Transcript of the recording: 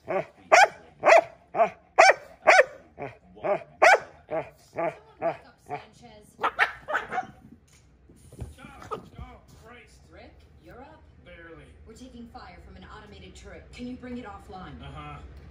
Sanchez. Oh, Christ. Rick, you're up. Barely. We're taking fire from an automated turret. Can you bring it offline? Uh-huh.